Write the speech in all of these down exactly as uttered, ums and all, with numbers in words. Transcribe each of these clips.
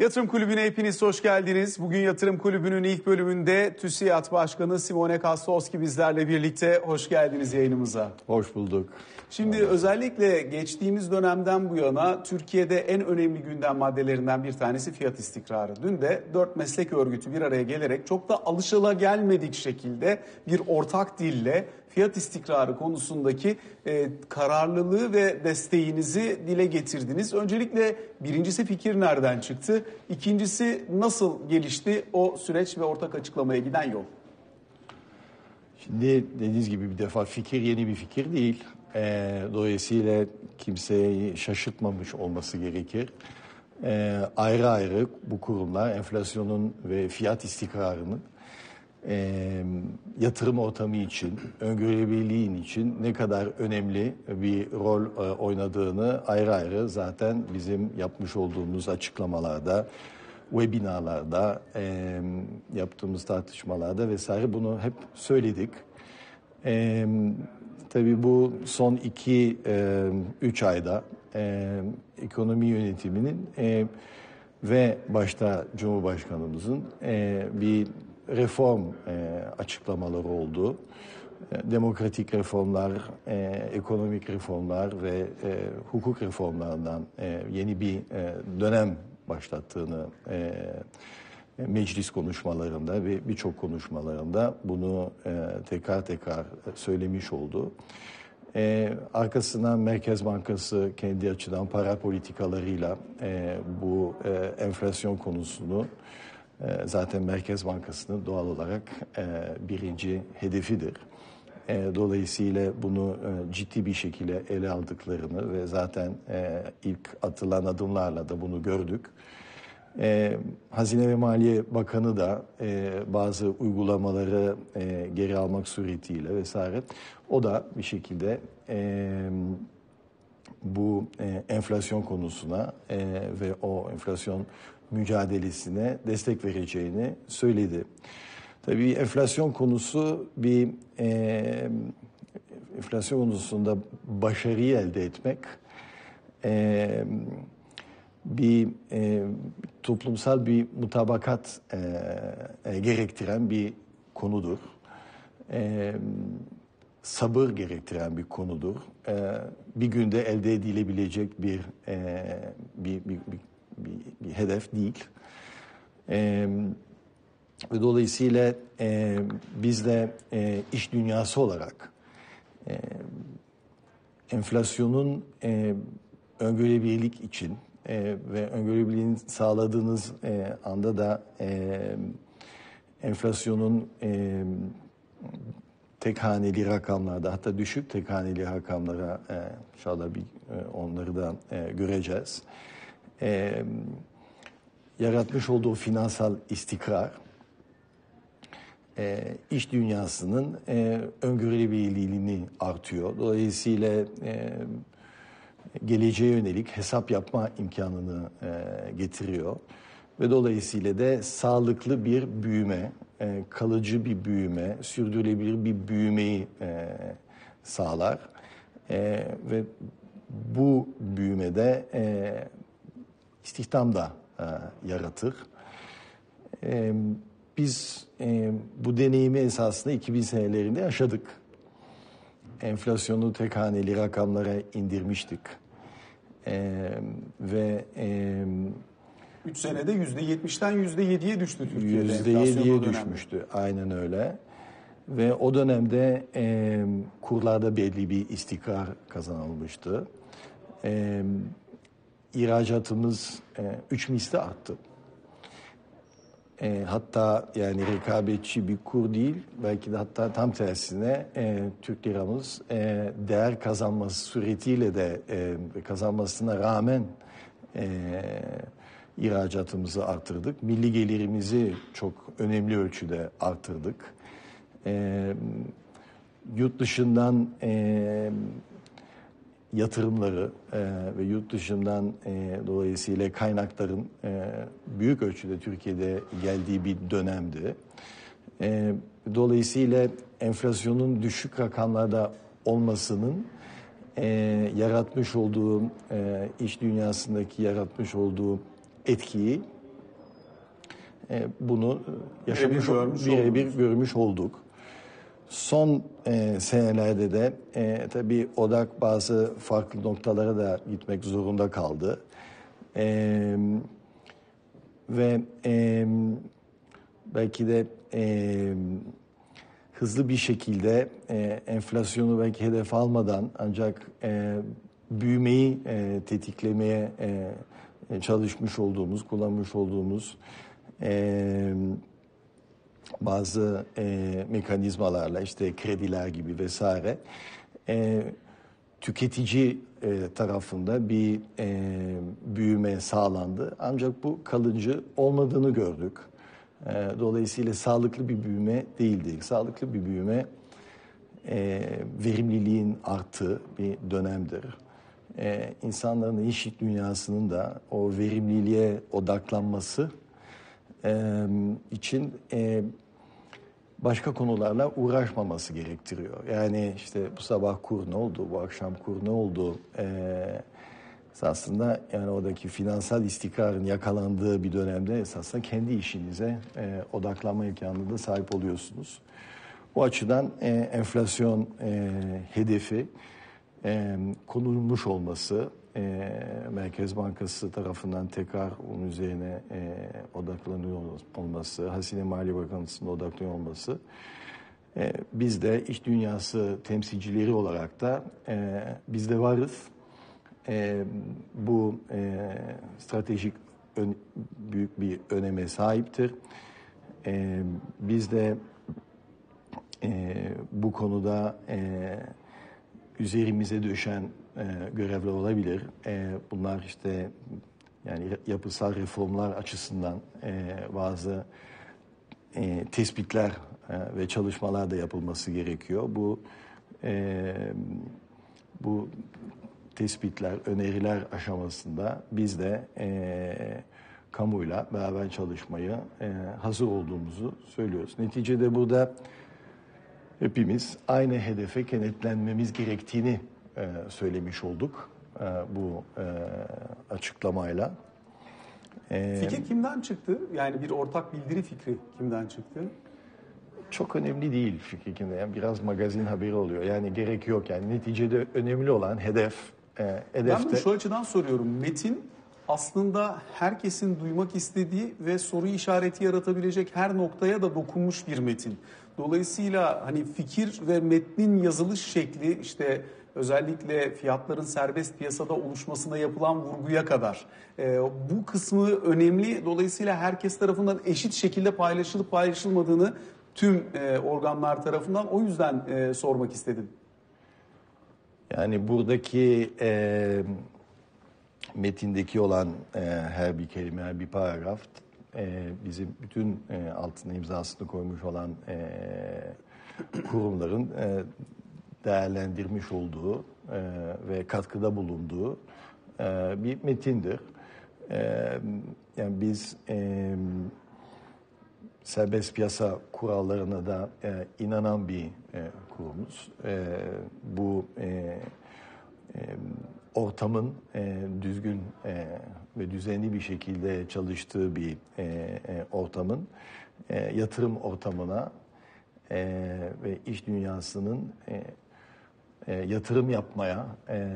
Yatırım Kulübü'ne hepiniz hoş geldiniz. Bugün Yatırım Kulübü'nün ilk bölümünde TÜSİAD Başkanı Simone Kastoski bizlerle birlikte. Hoş geldiniz yayınımıza. Hoş bulduk. Şimdi evet. Özellikle geçtiğimiz dönemden bu yana Türkiye'de en önemli gündem maddelerinden bir tanesi fiyat istikrarı. Dün de dört meslek örgütü bir araya gelerek çok da alışılagelmedik şekilde bir ortak dille fiyat istikrarı konusundaki e, kararlılığı ve desteğinizi dile getirdiniz. Öncelikle birincisi fikir nereden çıktı? İkincisi nasıl gelişti o süreç ve ortak açıklamaya giden yol? Şimdi dediğiniz gibi bir defa fikir yeni bir fikir değil. E, dolayısıyla kimseyi şaşırtmamış olması gerekir. E, ayrı ayrı bu kurumlar enflasyonun ve fiyat istikrarının e, yatırım ortamı için, öngörülebilirliğin için ne kadar önemli bir rol e, oynadığını ayrı ayrı zaten bizim yapmış olduğumuz açıklamalarda, webinarlarda, e, yaptığımız tartışmalarda vesaire bunu hep söyledik. E, tabii bu son iki, e, üç ayda e, ekonomi yönetiminin e, ve başta Cumhurbaşkanımızın e, bir reform e, açıklamaları oldu. E, demokratik reformlar, e, ekonomik reformlar ve e, hukuk reformlarından e, yeni bir e, dönem başlattığını e, meclis konuşmalarında ve birçok konuşmalarında bunu e, tekrar tekrar söylemiş oldu. E, arkasından Merkez Bankası kendi açıdan para politikalarıyla e, bu e, enflasyon konusunu e, zaten Merkez Bankası'nın doğal olarak e, birinci hedefidir. E, dolayısıyla bunu e, ciddi bir şekilde ele aldıklarını ve zaten e, ilk atılan adımlarla da bunu gördük. E, Hazine ve Maliye Bakanı da e, bazı uygulamaları e, geri almak suretiyle vesaire o da bir şekilde e, bu e, enflasyon konusuna e, ve o enflasyon mücadelesine destek vereceğini söyledi. Tabii enflasyon konusu bir e, enflasyon konusunda başarıyı elde etmek e, bir e, toplumsal bir mutabakat e, e, gerektiren bir konudur. E, sabır gerektiren bir konudur. E, bir günde elde edilebilecek bir e, bir, bir, bir, bir, bir hedef değil. E, ve dolayısıyla e, biz de e, iş dünyası olarak e, enflasyonun e, öngörülebilirlik için e, ve öngörülebilirliğini sağladığınız e, anda da e, enflasyonun e, tek haneli rakamlarda, hatta düşük tek haneli rakamlara e, inşallah bir, e, onları da e, göreceğiz. E, yaratmış olduğu finansal istikrar, e, iş dünyasının e, öngörülebilirliğini artıyor. Dolayısıyla e, geleceğe yönelik hesap yapma imkanını e, getiriyor. Ve dolayısıyla da sağlıklı bir büyüme, e, kalıcı bir büyüme, sürdürülebilir bir büyümeyi e, sağlar. E, ve bu büyümede e, istihdam da e, yaratır. E, biz e, bu deneyimi esasında iki bin senelerinde yaşadık. Enflasyonu tek haneli rakamlara indirmiştik. E, ve e, üç senede yüzde yetmişten yüzde yediye düştü Türkiye'de. yüzde yediye düşmüştü. Aynen öyle. Ve o dönemde e, kurlarda belli bir istikrar kazanılmıştı. E, ihracatımız e, üç misli arttı. E, hatta yani rekabetçi bir kur değil, belki de hatta tam tersine e, Türk liramız e, değer kazanması suretiyle de e, kazanmasına rağmen e, ihracatımızı artırdık. Milli gelirimizi çok önemli ölçüde artırdık. E, yurt dışından e, yatırımları e, ve yurt dışından e, dolayısıyla kaynakların e, büyük ölçüde Türkiye'de geldiği bir dönemdi. E, dolayısıyla enflasyonun düşük rakamlarda olmasının e, yaratmış olduğu, e, iş dünyasındaki yaratmış olduğu etkiyi e, bunu yaşamış, Birebir görmüş birebir oldunuz. görmüş olduk. Son e, senelerde de e, tabii odak bazı farklı noktalara da gitmek zorunda kaldı. E, ve e, belki de e, hızlı bir şekilde e, enflasyonu belki hedef almadan ancak e, büyümeyi e, tetiklemeye e, çalışmış olduğumuz, kullanmış olduğumuz e, bazı e, mekanizmalarla işte krediler gibi vesaire e, tüketici e, tarafında bir e, büyüme sağlandı. Ancak bu kalıcı olmadığını gördük. E, dolayısıyla sağlıklı bir büyüme değildi. Sağlıklı bir büyüme e, verimliliğin arttığı bir dönemdir. E, insanların iş dünyasının da o verimliliğe odaklanması e, için e, başka konularla uğraşmaması gerektiriyor. Yani işte bu sabah kur ne oldu, bu akşam kur ne oldu? Ee, esasında yani oradaki finansal istikrarın yakalandığı bir dönemde esasında kendi işinize e, odaklanma imkanına da sahip oluyorsunuz. O açıdan e, enflasyon e, hedefi e, konulmuş olması, e, Merkez Bankası tarafından tekrar onun üzerine e, odaklanıyor olması, Hazine Maliye Bakanlığı'nın odaklanıyor olması, e, biz de iş dünyası temsilcileri olarak da e, biz de varız. E, bu e, stratejik ön, büyük bir öneme sahiptir. E, biz de e, bu konuda e, üzerimize düşen e, görevler olabilir. E, bunlar işte yani yapısal reformlar açısından e, bazı e, tespitler e, ve çalışmalar da yapılması gerekiyor. Bu e, bu tespitler, öneriler aşamasında biz de e, kamuyla beraber çalışmayı e, hazır olduğumuzu söylüyoruz. Neticede burada hepimiz aynı hedefe kenetlenmemiz gerektiğini e, söylemiş olduk e, bu e, açıklamayla. E, Fikir kimden çıktı? Yani bir ortak bildiri fikri kimden çıktı? Çok önemli değil fikir kimden. Yani biraz magazin haberi oluyor. Yani gerek yok. Yani neticede önemli olan hedef. E, hedefte... Ben bunu şu açıdan soruyorum. Metin aslında herkesin duymak istediği ve soru işareti yaratabilecek her noktaya da dokunmuş bir metin. Dolayısıyla hani fikir ve metnin yazılış şekli işte özellikle fiyatların serbest piyasada oluşmasına yapılan vurguya kadar e, bu kısmı önemli. Dolayısıyla herkes tarafından eşit şekilde paylaşılıp paylaşılmadığını tüm e, organlar tarafından o yüzden e, sormak istedim. Yani buradaki e, metindeki olan e, her bir kelime, her bir paragraf e, bizim bütün e, altına imzasını koymuş olan e, kurumların e, değerlendirmiş olduğu e, ve katkıda bulunduğu e, bir metindir. E, yani biz e, serbest piyasa kurallarına da e, inanan bir e, kurumuz. E, bu e, e, ortamın e, düzgün e, ve düzenli bir şekilde çalıştığı bir e, e, ortamın e, yatırım ortamına e, ve iş dünyasının e, e, yatırım yapmaya e,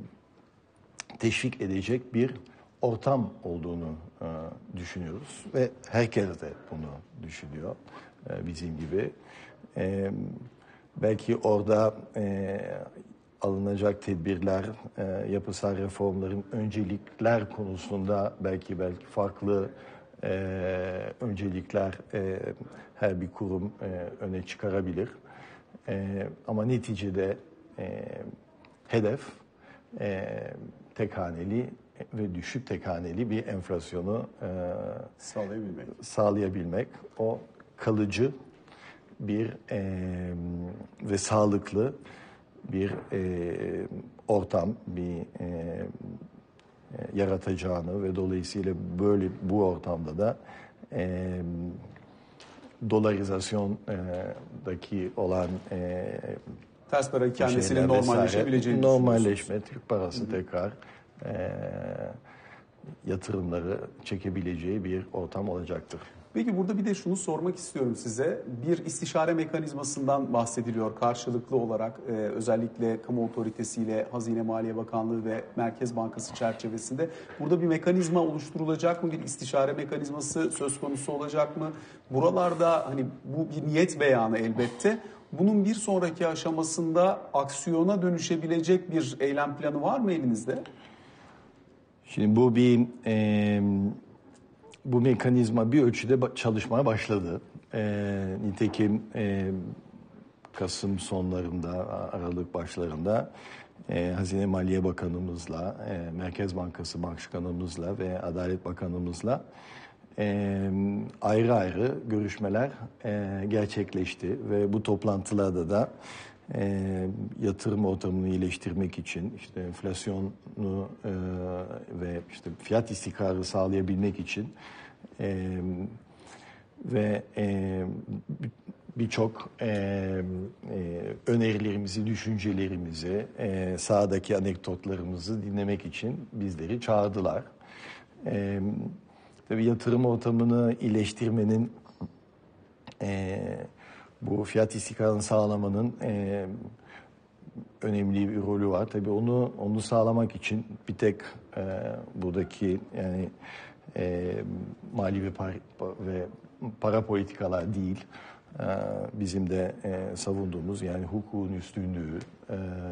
teşvik edecek bir ortam olduğunu e, düşünüyoruz ve herkes de bunu düşünüyor e, bizim gibi. E, belki orada e, alınacak tedbirler, e, yapısal reformların öncelikler konusunda belki belki farklı e, öncelikler e, her bir kurum e, öne çıkarabilir. E, ama neticede e, hedef e, tek haneli ve düşük tek haneli bir enflasyonu e, sağlayabilmek. sağlayabilmek. O kalıcı bir e, ve sağlıklı bir e, ortam, bir e, e, yaratacağını ve dolayısıyla böyle bu ortamda da e, dolarizasyondaki olan e, ters para ikamesinin şeyler vesaire, normalleşebileceğini normalleşme, Türk parası Hı-hı. tekrar e, yatırımları çekebileceği bir ortam olacaktır. Peki burada bir de şunu sormak istiyorum size. Bir istişare mekanizmasından bahsediliyor karşılıklı olarak e, özellikle kamu otoritesiyle Hazine Maliye Bakanlığı ve Merkez Bankası çerçevesinde. Burada bir mekanizma oluşturulacak mı? Bir istişare mekanizması söz konusu olacak mı? Buralarda hani bu bir niyet beyanı elbette. Bunun bir sonraki aşamasında aksiyona dönüşebilecek bir eylem planı var mı elinizde? Şimdi bu bir e, bu mekanizma bir ölçüde çalışmaya başladı. E, nitekim e, Kasım sonlarında, Aralık başlarında e, Hazine Maliye Bakanımızla, e, Merkez Bankası Başkanımızla ve Adalet Bakanımızla e, ayrı ayrı görüşmeler e, gerçekleşti ve bu toplantılarda da e, yatırım ortamını iyileştirmek için, işte enflasyonu e, ve işte fiyat istikrarı sağlayabilmek için e, ve e, birçok e, e, önerilerimizi, düşüncelerimizi, e, sahadaki anekdotlarımızı dinlemek için bizleri çağırdılar. E, tabii yatırım ortamını iyileştirmenin, e, bu fiyat istikrarını sağlamanın e, önemli bir rolü var. Tabii onu onu sağlamak için bir tek e, buradaki yani e, mali ve para, ve para politikalar değil, e, bizim de e, savunduğumuz yani hukukun üstünlüğü, e,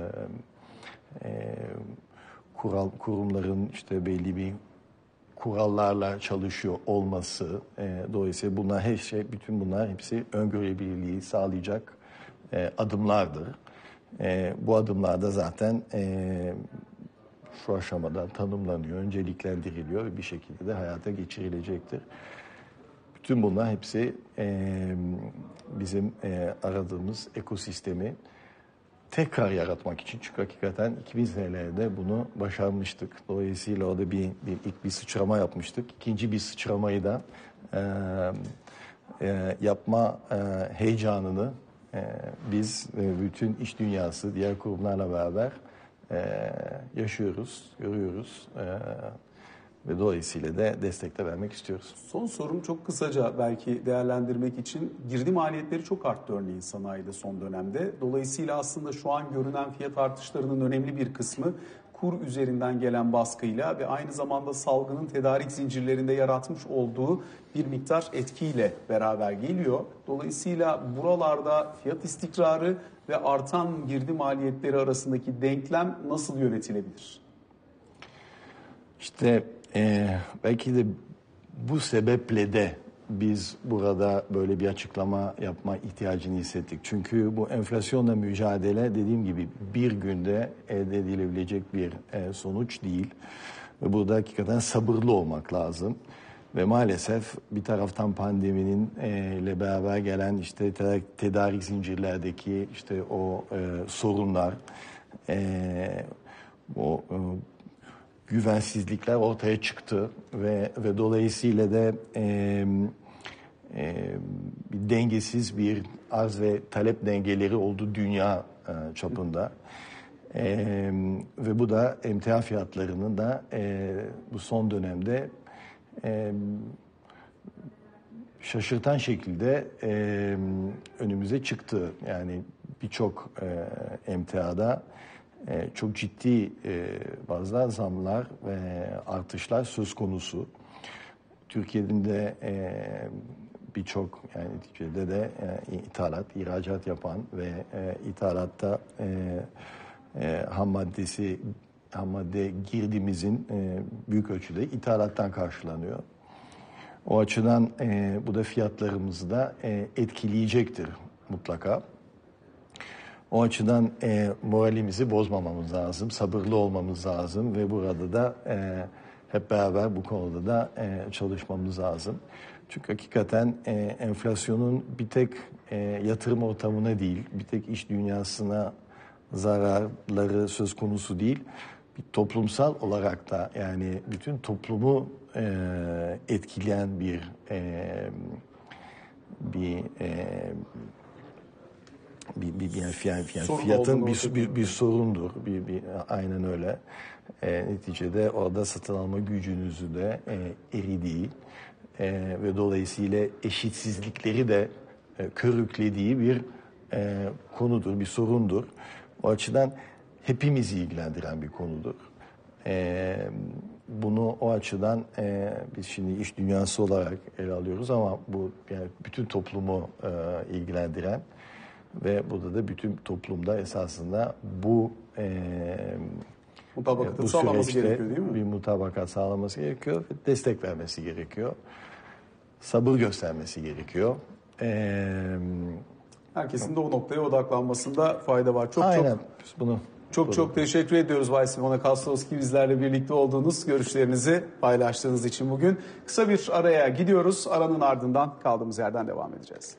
e, kural kurumların işte belli bir kurallarla çalışıyor olması, e, dolayısıyla bunlar her şey, bütün bunlar hepsi öngörülebilirliği sağlayacak e, adımlardır. E, bu adımlarda zaten e, şu aşamada tanımlanıyor, önceliklendiriliyor ve bir şekilde de hayata geçirilecektir. Bütün bunlar hepsi e, bizim e, aradığımız ekosistemi tekrar yaratmak için. Çünkü hakikaten iki bin senelerde bunu başarmıştık. Dolayısıyla orada bir, bir ilk bir sıçrama yapmıştık. İkinci bir sıçramayı da e, e, yapma e, heyecanını e, biz e, bütün iş dünyası, diğer kurumlarla beraber e, yaşıyoruz, görüyoruz. E, Ve dolayısıyla da destek de vermek istiyoruz. Son sorum çok kısaca belki değerlendirmek için. Girdi maliyetleri çok arttı örneğin sanayide son dönemde. Dolayısıyla aslında şu an görünen fiyat artışlarının önemli bir kısmı kur üzerinden gelen baskıyla ve aynı zamanda salgının tedarik zincirlerinde yaratmış olduğu bir miktar etkiyle beraber geliyor. Dolayısıyla buralarda fiyat istikrarı ve artan girdi maliyetleri arasındaki denklem nasıl yönetilebilir? İşte e, belki de bu sebeple de biz burada böyle bir açıklama yapma ihtiyacını hissettik. Çünkü bu enflasyonla mücadele dediğim gibi bir günde elde edilebilecek bir e, sonuç değil. Ve burada hakikaten sabırlı olmak lazım. Ve maalesef bir taraftan pandeminin e, ile beraber gelen işte tedarik zincirlerdeki işte o e, sorunlar, e, o e, güvensizlikler ortaya çıktı ve ve dolayısıyla da e, e, bir dengesiz bir arz ve talep dengeleri oldu dünya e, çapında. E, ve bu da emtia fiyatlarının da e, bu son dönemde e, şaşırtan şekilde e, önümüze çıktı. Yani birçok e, emtiada e, çok ciddi e, bazı zamlar ve artışlar söz konusu. Türkiye'nin de e, birçok yani neticede de e, ithalat, ihracat yapan ve e, ithalatta e, e, ham maddesi, ham madde girdimizin e, büyük ölçüde ithalattan karşılanıyor. O açıdan e, bu da fiyatlarımızı da e, etkileyecektir mutlaka. O açıdan e, moralimizi bozmamamız lazım, sabırlı olmamız lazım ve burada da e, hep beraber bu konuda da e, çalışmamız lazım. Çünkü hakikaten e, enflasyonun bir tek e, yatırım ortamına değil, bir tek iş dünyasına zararları söz konusu değil, bir toplumsal olarak da yani bütün toplumu e, etkileyen bir e, bir e, bir, bir, bir yani fiyat, yani fiyatın bir, bir, bir sorundur. Bir, bir, aynen öyle. E, neticede orada satın alma gücünüzü de e, eridiği e, ve dolayısıyla eşitsizlikleri de e, körüklediği bir e, konudur, bir sorundur. O açıdan hepimizi ilgilendiren bir konudur. E, bunu o açıdan e, biz şimdi iş dünyası olarak ele alıyoruz ama bu yani bütün toplumu e, ilgilendiren ve burada da bütün toplumda esasında bu e, mutabakatı bu sağlaması süreçte gerekiyor değil mi? bir mutabakat sağlaması gerekiyor, destek vermesi gerekiyor, sabır göstermesi gerekiyor. E, Herkesin de o noktaya odaklanmasında fayda var. Çok aynen. çok Biz bunu Çok çok teşekkür ediyoruz Bay Simona Kastrovski, bizlerle birlikte olduğunuz, görüşlerinizi paylaştığınız için bugün. Kısa bir araya gidiyoruz. Aranın ardından kaldığımız yerden devam edeceğiz.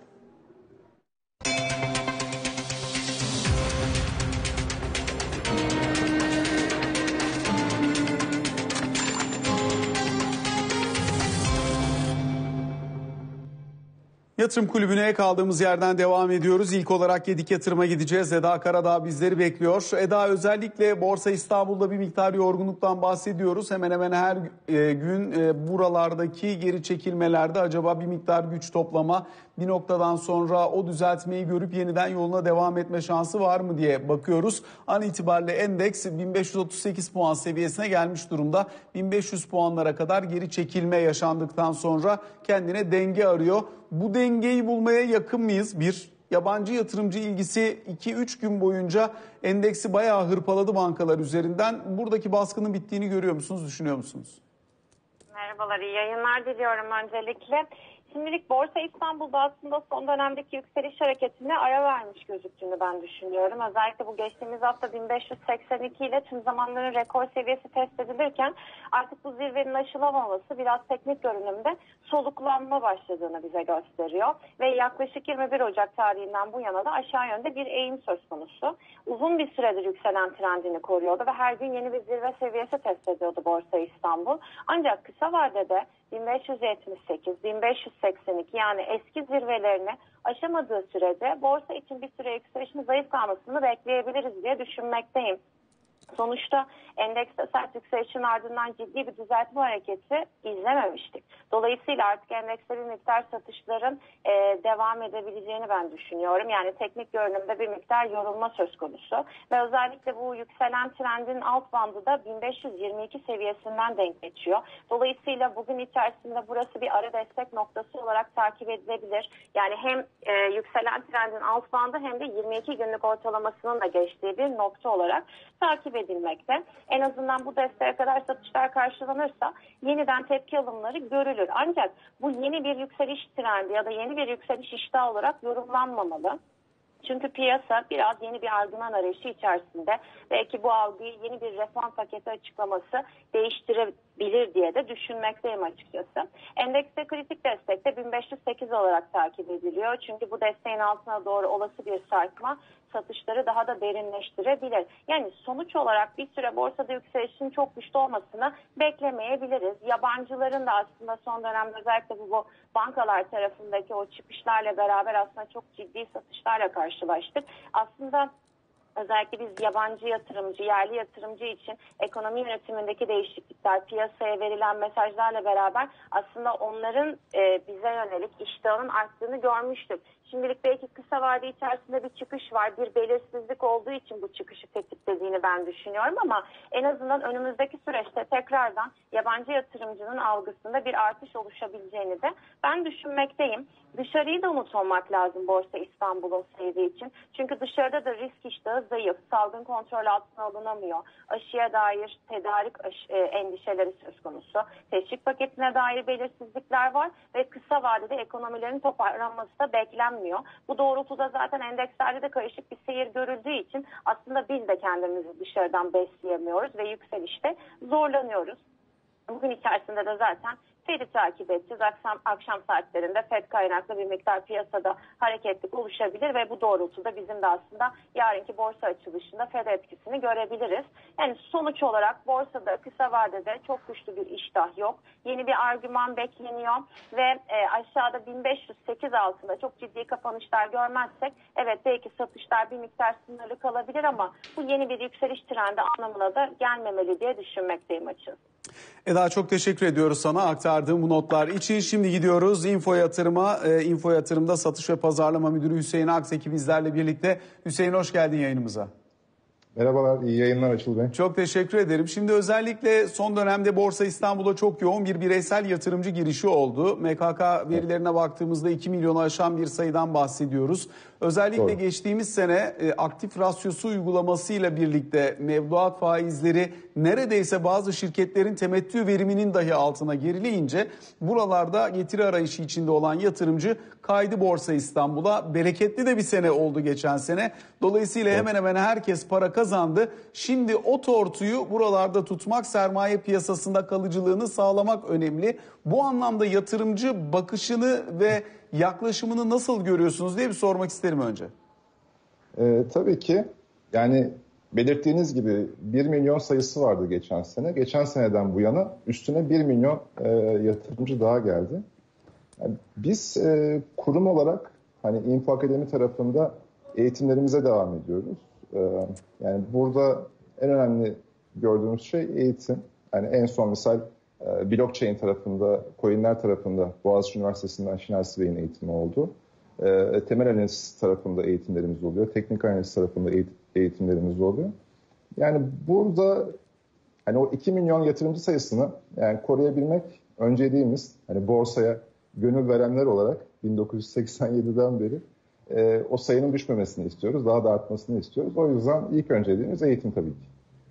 Yatırım Kulübü'ne kaldığımız yerden devam ediyoruz. İlk olarak Gedik Yatırım'a gideceğiz. Eda Karadağ bizleri bekliyor. Eda, özellikle Borsa İstanbul'da bir miktar yorgunluktan bahsediyoruz. Hemen hemen her gün buralardaki geri çekilmelerde acaba bir miktar güç toplama, bir noktadan sonra o düzeltmeyi görüp yeniden yoluna devam etme şansı var mı diye bakıyoruz. An itibariyle endeks bin beş yüz otuz sekiz puan seviyesine gelmiş durumda. bin beş yüz puanlara kadar geri çekilme yaşandıktan sonra kendine denge arıyor. Bu dengeyi bulmaya yakın mıyız? Bir, yabancı yatırımcı ilgisi iki üç gün boyunca endeksi bayağı hırpaladı bankalar üzerinden. Buradaki baskının bittiğini görüyor musunuz, düşünüyor musunuz? Merhabalar, iyi yayınlar diliyorum öncelikle. Şimdilik Borsa İstanbul'da aslında son dönemdeki yükseliş hareketine ara vermiş gözüktüğünü ben düşünüyorum. Özellikle bu geçtiğimiz hafta bin beş yüz seksen iki ile tüm zamanların rekor seviyesi test edilirken artık bu zirvenin aşılamaması biraz teknik görünümde soluklanma başladığını bize gösteriyor. Ve yaklaşık yirmi bir Ocak tarihinden bu yana da aşağı yönde bir eğim söz konusu. Uzun bir süredir yükselen trendini koruyordu ve her gün yeni bir zirve seviyesi test ediyordu Borsa İstanbul. Ancak kısa vadede bin beş yüz yetmiş sekiz, bin beş yüz seksen iki yani eski zirvelerini aşamadığı sürece borsa için bir süre yükselişin zayıf kalmasını bekleyebiliriz diye düşünmekteyim. Sonuçta endekste sert yükselişin ardından ciddi bir düzeltme hareketi izlememiştik. Dolayısıyla artık endekste bir miktar satışların e, devam edebileceğini ben düşünüyorum. Yani teknik görünümde bir miktar yorulma söz konusu. Ve özellikle bu yükselen trendin alt bandı da bin beş yüz yirmi iki seviyesinden denk geçiyor. Dolayısıyla bugün içerisinde burası bir ara destek noktası olarak takip edilebilir. Yani hem e, yükselen trendin alt bandı hem de yirmi iki günlük ortalamasının da geçtiği bir nokta olarak takip edilmekte. En azından bu desteğe kadar satışlar karşılanırsa yeniden tepki alımları görülür. Ancak bu yeni bir yükseliş trendi ya da yeni bir yükseliş iştahı olarak yorumlanmamalı. Çünkü piyasa biraz yeni bir argüman arayışı içerisinde. Belki bu algıyı yeni bir reform paketi açıklaması değiştirebilir diye de düşünmekteyim açıkçası. Endekste kritik destekte bin beş yüz sekiz olarak takip ediliyor. Çünkü bu desteğin altına doğru olası bir sarkma satışları daha da derinleştirebilir. Yani sonuç olarak bir süre borsada yükselişin çok güçlü olmasını beklemeyebiliriz. Yabancıların da aslında son dönemde özellikle bu, bu bankalar tarafındaki o çıkışlarla beraber aslında çok ciddi satışlarla karşılaştık. Aslında özellikle biz yabancı yatırımcı, yerli yatırımcı için ekonomi yönetimindeki değişiklikler, piyasaya verilen mesajlarla beraber aslında onların e, bize yönelik iştahının arttığını görmüştük. Şimdilik belki kısa vade içerisinde bir çıkış var. Bir belirsizlik olduğu için bu çıkışı tetiklediğini ben düşünüyorum ama en azından önümüzdeki süreçte tekrardan yabancı yatırımcının algısında bir artış oluşabileceğini de ben düşünmekteyim. Dışarıyı da unutmamak lazım Borsa İstanbul'un seyri için. Çünkü dışarıda da risk iştahı zayıf. Salgın kontrol altına alınamıyor. Aşıya dair tedarik aşı, e, endişeleri söz konusu. Teşvik paketine dair belirsizlikler var ve kısa vadede ekonomilerin toparlanması da beklenmiyor. Bu doğrultuda zaten endekslerde de karışık bir seyir görüldüğü için aslında biz de kendimizi dışarıdan besleyemiyoruz ve yükselişte zorlanıyoruz. Bugün içerisinde de zaten Fed'i takip edeceğiz. Akşam, akşam saatlerinde Fed kaynaklı bir miktar piyasada hareketlik oluşabilir ve bu doğrultuda bizim de aslında yarınki borsa açılışında Fed etkisini görebiliriz. Yani sonuç olarak borsada kısa vadede çok güçlü bir iştah yok. Yeni bir argüman bekleniyor ve e, aşağıda bin beş yüz sekiz altında çok ciddi kapanışlar görmezsek evet belki satışlar bir miktar sınırlı kalabilir ama bu yeni bir yükseliş trendi anlamına da gelmemeli diye düşünmekteyim açıkçası. Eda, çok teşekkür ediyoruz sana aktardığım bu notlar için. Şimdi gidiyoruz Info Yatırım'a. E, Info Yatırım'da Satış ve Pazarlama Müdürü Hüseyin Akseki bizlerle birlikte. Hüseyin, hoş geldin yayınımıza. Merhabalar, iyi yayınlar Açıl Bey. Çok teşekkür ederim. Şimdi özellikle son dönemde Borsa İstanbul'a çok yoğun bir bireysel yatırımcı girişi oldu. M K K verilerine baktığımızda iki milyonu aşan bir sayıdan bahsediyoruz. Özellikle Doğru. geçtiğimiz sene e, aktif rasyosu uygulamasıyla birlikte mevduat faizleri neredeyse bazı şirketlerin temettü veriminin dahi altına gerileyince buralarda getiri arayışı içinde olan yatırımcı kaydı Borsa İstanbul'a. Bereketli de bir sene oldu geçen sene. Dolayısıyla hemen hemen herkes para kazandı. Şimdi o tortuyu buralarda tutmak, sermaye piyasasında kalıcılığını sağlamak önemli. Bu anlamda yatırımcı bakışını ve yaklaşımını nasıl görüyorsunuz diye bir sormak isterim önce. Ee, tabii ki yani belirttiğiniz gibi bir milyon sayısı vardı geçen sene. Geçen seneden bu yana üstüne bir milyon e, yatırımcı daha geldi. Yani biz e, kurum olarak hani Info Akademi tarafında eğitimlerimize devam ediyoruz. E, yani burada en önemli gördüğümüz şey eğitim. Yani en son misal e, blockchain tarafında, coinler tarafında Boğaziçi Üniversitesi'nden Şener Sivey'in eğitimi oldu. E, temel analiz tarafında eğitimlerimiz oluyor. Teknik analiz tarafında eğitimlerimiz oluyor. Yani burada hani o iki milyon yatırımcı sayısını yani koruyabilmek önceliğimiz. Hani borsaya gönül verenler olarak bin dokuz yüz seksen yediden beri e, o sayının düşmemesini istiyoruz. Daha da artmasını istiyoruz. O yüzden ilk önceliğimiz eğitim tabii ki.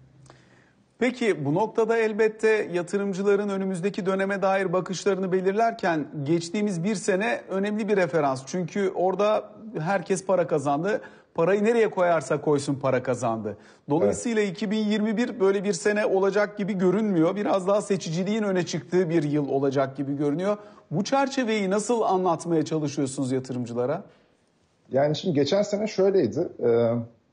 Peki bu noktada elbette yatırımcıların önümüzdeki döneme dair bakışlarını belirlerken geçtiğimiz bir sene önemli bir referans. Çünkü orada herkes para kazandı. Parayı nereye koyarsa koysun para kazandı. Dolayısıyla evet. iki bin yirmi bir böyle bir sene olacak gibi görünmüyor. Biraz daha seçiciliğin öne çıktığı bir yıl olacak gibi görünüyor. Bu çerçeveyi nasıl anlatmaya çalışıyorsunuz yatırımcılara? Yani şimdi geçen sene şöyleydi. Ee,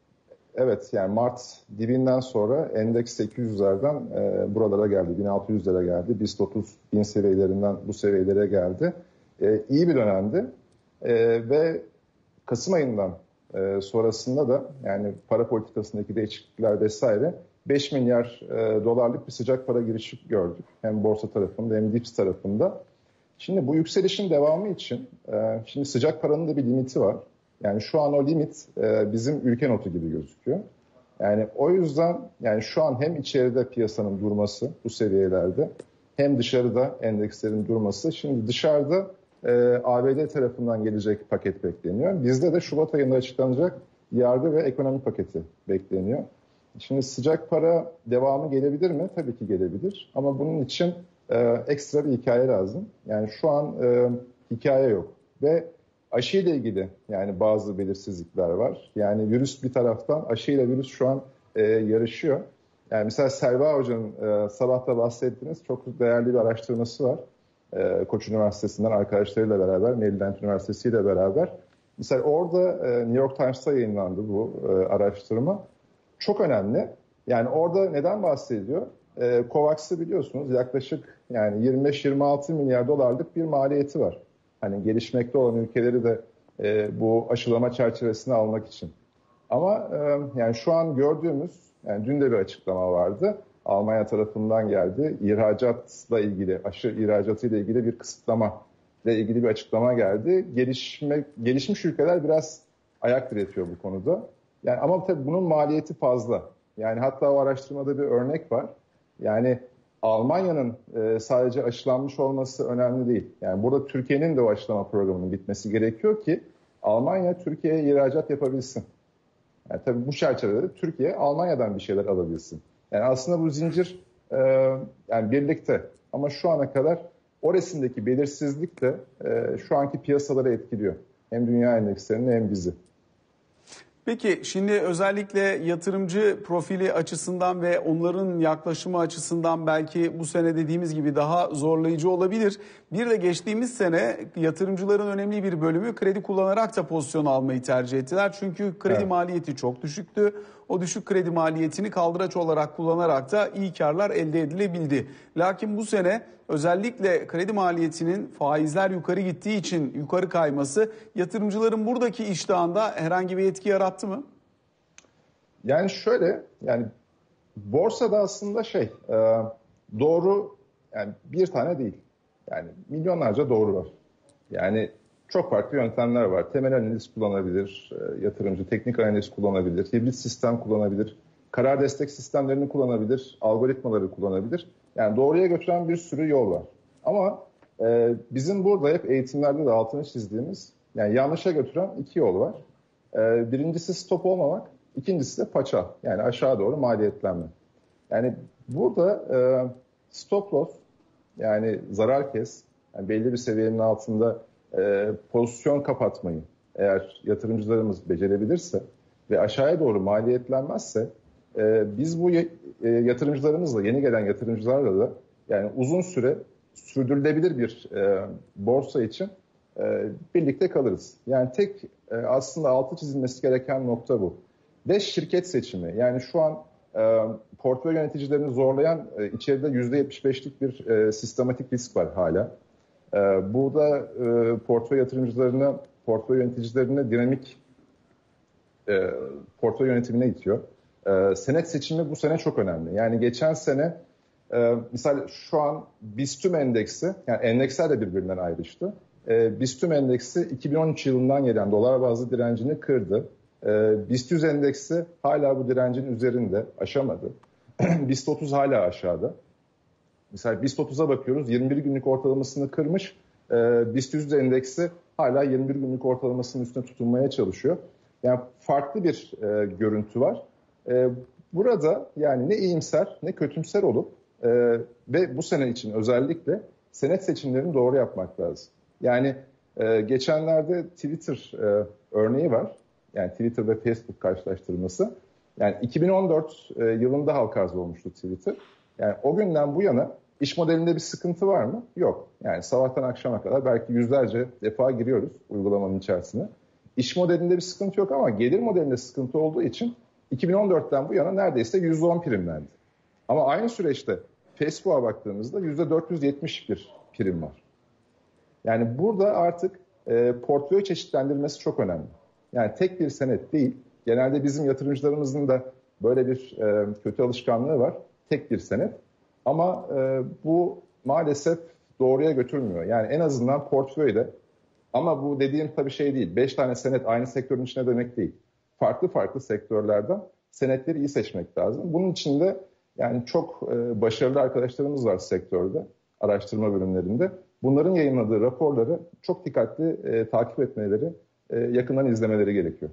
evet yani Mart dibinden sonra endeks sekiz yüzlerden e, buralara geldi. bin altı yüzlere geldi. BIST otuz bin seviyelerinden bu seviyelere geldi. E, iyi bir dönemdi. E, ve Kasım ayından e, sonrasında da yani para politikasındaki değişiklikler vesaire beş milyar e, dolarlık bir sıcak para girişi gördük. Hem borsa tarafında hem dips tarafında. Şimdi bu yükselişin devamı için e, şimdi sıcak paranın da bir limiti var. Yani şu an o limit e, bizim ülke notu gibi gözüküyor. Yani o yüzden yani şu an hem içeride piyasanın durması bu seviyelerde hem dışarıda endekslerin durması. Şimdi dışarıda e, A B D tarafından gelecek paket bekleniyor. Bizde de Şubat ayında açıklanacak yargı ve ekonomi paketi bekleniyor. Şimdi sıcak para devamı gelebilir mi? Tabii ki gelebilir. Ama bunun için e, ekstra bir hikaye lazım. Yani şu an e, hikaye yok. Ve aşıyla ilgili yani bazı belirsizlikler var. Yani virüs bir taraftan, aşıyla virüs şu an e, yarışıyor. Yani mesela Selva Hoca'nın e, sabah da bahsettiğiniz çok değerli bir araştırması var. E, Koç Üniversitesi'nden arkadaşlarıyla beraber, Maryland Üniversitesi ile beraber. Mesela orada e, New York Times'ta yayınlandı bu e, araştırma. Çok önemli. Yani orada neden bahsediyor? E, COVAX'ı biliyorsunuz yaklaşık yani yirmi beş yirmi altı milyar dolarlık bir maliyeti var. Hani gelişmekte olan ülkeleri de e, bu aşılama çerçevesine almak için. Ama e, yani şu an gördüğümüz, yani dün de bir açıklama vardı. Almanya tarafından geldi. İhracatla ilgili, aşı ihracatıyla ilgili bir kısıtlama ile ilgili bir açıklama geldi. Gelişme, gelişmiş ülkeler biraz ayak diretiyor bu konuda. Yani ama tabii bunun maliyeti fazla. Yani hatta o araştırmada bir örnek var. Yani Almanya'nın e, sadece aşılanmış olması önemli değil. Yani burada Türkiye'nin de o aşılama programının bitmesi gerekiyor ki Almanya Türkiye'ye ihracat yapabilsin. Yani tabii bu çerçevede Türkiye Almanya'dan bir şeyler alabilsin. Yani aslında bu zincir e, yani birlikte ama şu ana kadar o resimdeki belirsizlik de e, şu anki piyasaları etkiliyor. Hem dünya endekslerini hem bizi. Peki şimdi özellikle yatırımcı profili açısından ve onların yaklaşımı açısından belki bu sene dediğimiz gibi daha zorlayıcı olabilir. Bir de geçtiğimiz sene yatırımcıların önemli bir bölümü kredi kullanarak da pozisyon almayı tercih ettiler. Çünkü kredi evet. maliyeti çok düşüktü. O düşük kredi maliyetini kaldıraç olarak kullanarak da iyi karlar elde edilebildi. Lakin bu sene özellikle kredi maliyetinin faizler yukarı gittiği için yukarı kayması yatırımcıların buradaki iştahında herhangi bir etki yarattı mı? Yani şöyle, yani borsada aslında şey, doğru yani bir tane değil. Yani milyonlarca doğru var. Yani çok farklı yöntemler var. Temel analiz kullanabilir, yatırımcı teknik analiz kullanabilir, hibrit sistem kullanabilir, karar destek sistemlerini kullanabilir, algoritmaları kullanabilir. Yani doğruya götüren bir sürü yol var. Ama e, bizim burada hep eğitimlerde de altını çizdiğimiz, yani yanlışa götüren iki yol var. E, birincisi stop olmamak, ikincisi de paça, yani aşağı doğru maliyetlenme. Yani burada e, stop loss, yani zarar kes, yani belli bir seviyenin altında e, pozisyon kapatmayı eğer yatırımcılarımız becerebilirse ve aşağıya doğru maliyetlenmezse e, biz bu e, yatırımcılarımızla, yeni gelen yatırımcılarla da yani uzun süre sürdürülebilir bir e, borsa için e, birlikte kalırız. Yani tek e, aslında altı çizilmesi gereken nokta bu. Ve şirket seçimi. Yani şu an e, portföy yöneticilerini zorlayan e, içeride yüzde yetmiş beşlik bir e, sistematik risk var hala. E, burada e, portföy yatırımcılarını, portföy yöneticilerini dinamik e, portföy yönetimine itiyor. E, senet seçimi bu sene çok önemli. Yani geçen sene e, misal şu an BIST endeksi, yani endeksler de birbirinden ayrıştı. E, BIST endeksi iki bin on üç yılından gelen dolar bazlı direncini kırdı. E, BIST yüz endeksi hala bu direncin üzerinde, aşamadı. BIST otuz hala aşağıda. Mesela BIST otuza bakıyoruz, yirmi bir günlük ortalamasını kırmış. E, BIST yüz endeksi hala yirmi bir günlük ortalamasının üstüne tutunmaya çalışıyor. Yani farklı bir e, görüntü var. E, burada yani ne iyimser ne kötümser olup e, ve bu sene için özellikle senet seçimlerini doğru yapmak lazım. Yani e, geçenlerde Twitter e, örneği var. Yani Twitter ve Facebook karşılaştırması. Yani iki bin on dört e, yılında halka arz olmuştu Twitter. Yani o günden bu yana iş modelinde bir sıkıntı var mı? Yok. Yani sabahtan akşama kadar belki yüzlerce defa giriyoruz uygulamanın içerisine. İş modelinde bir sıkıntı yok ama gelir modelinde sıkıntı olduğu için iki bin on dörtten bu yana neredeyse yüzde on primlendi. Ama aynı süreçte Facebook'a baktığımızda yüzde dört yüz yetmiş bir prim var. Yani burada artık e, portföy çeşitlendirilmesi çok önemli. Yani tek bir senet değil. Genelde bizim yatırımcılarımızın da böyle bir e, kötü alışkanlığı var. Tek bir senet. Ama e, bu maalesef doğruya götürmüyor. Yani en azından portföyde, ama bu dediğim tabii şey değil. Beş tane senet aynı sektörün içine demek değil. Farklı farklı sektörlerden senetleri iyi seçmek lazım. Bunun için de yani çok e, başarılı arkadaşlarımız var sektörde, araştırma bölümlerinde. Bunların yayınladığı raporları çok dikkatli e, takip etmeleri, e, yakından izlemeleri gerekiyor.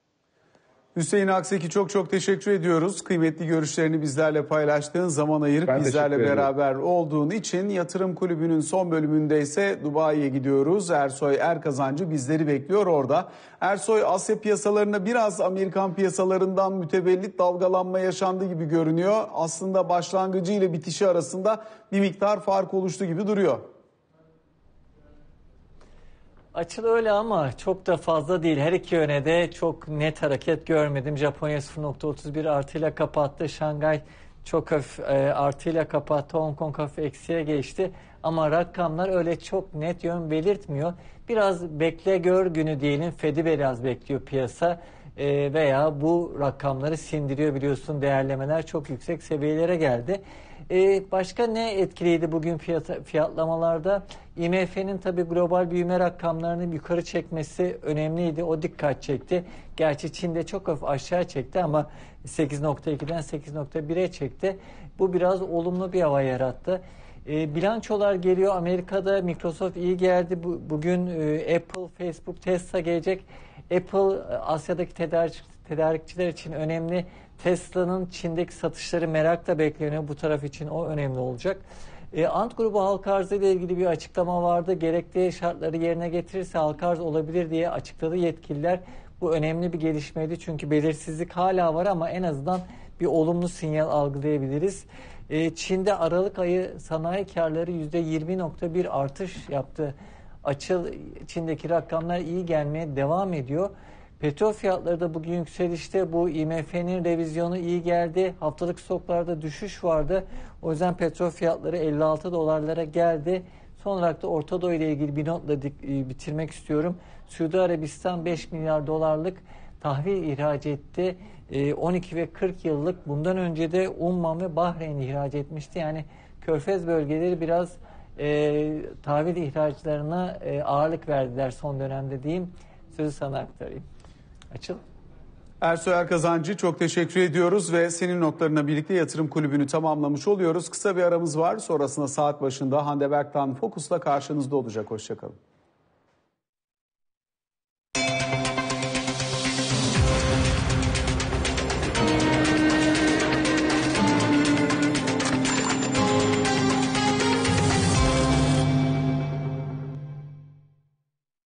Hüseyin Akseki çok çok teşekkür ediyoruz. Kıymetli görüşlerini bizlerle paylaştığın, zaman ayırıp Ben bizlerle beraber olduğun için. Yatırım Kulübü'nün son bölümünde ise Dubai'ye gidiyoruz. Ersoy Erkazancı bizleri bekliyor orada. Ersoy, Asya piyasalarında biraz Amerikan piyasalarından mütevellit dalgalanma yaşandı gibi görünüyor. Aslında başlangıcı ile bitişi arasında bir miktar fark oluştu gibi duruyor. Açıl öyle ama çok da fazla değil. Her iki yöne de çok net hareket görmedim. Japonya sıfır nokta otuz bir artıyla kapattı. Şangay çok hafif e, artıyla kapattı. Hong Kong hafif eksiye geçti. Ama rakamlar öyle çok net yön belirtmiyor. Biraz bekle gör günü diyelim. Fed'i biraz bekliyor piyasa. E, veya bu rakamları sindiriyor, biliyorsun değerlemeler çok yüksek seviyelere geldi. Ee, başka ne etkiliydi bugün fiyat, fiyatlamalarda? I M F'nin tabii global büyüme rakamlarını yukarı çekmesi önemliydi. O dikkat çekti. Gerçi Çin'de çok hafif aşağı çekti ama sekiz nokta ikiden sekiz nokta bire çekti. Bu biraz olumlu bir hava yarattı. E, bilançolar geliyor. Amerika'da Microsoft iyi geldi. Bu, bugün e, Apple, Facebook, Tesla gelecek. Apple Asya'daki tedarik, tedarikçiler için önemli. Tesla'nın Çin'deki satışları merakla bekleniyor. Bu taraf için o önemli olacak. E, Ant grubu halka arzı ile ilgili bir açıklama vardı. Gerekli şartları yerine getirirse halka arz olabilir diye açıkladı yetkililer. Bu önemli bir gelişmeydi. Çünkü belirsizlik hala var ama en azından bir olumlu sinyal algılayabiliriz. E, Çin'de Aralık ayı sanayi karları yüzde yirmi nokta bir artış yaptı. Açıl Çin'deki rakamlar iyi gelmeye devam ediyor. Petrol fiyatları da bugün yükselişte. Bu I M F'nin revizyonu iyi geldi. Haftalık stoklarda düşüş vardı. O yüzden petrol fiyatları elli altı dolarlara geldi. Son olarak da Orta Doğu ile ilgili bir notla bitirmek istiyorum. Suudi Arabistan beş milyar dolarlık tahvil ihraç etti. on iki ve kırk yıllık, bundan önce de Umman ve Bahreyn ihraç etmişti. Yani Körfez bölgeleri biraz e, tahvil ihraçlarına e, ağırlık verdiler son dönemde diyeyim. Sözü sana aktarayım. Açıl. Ersoy Erkazancı çok teşekkür ediyoruz ve senin notlarına birlikte yatırım kulübünü tamamlamış oluyoruz. Kısa bir aramız var. Sonrasında saat başında Hande Berk'tan Fokus'la karşınızda olacak. Hoşçakalın.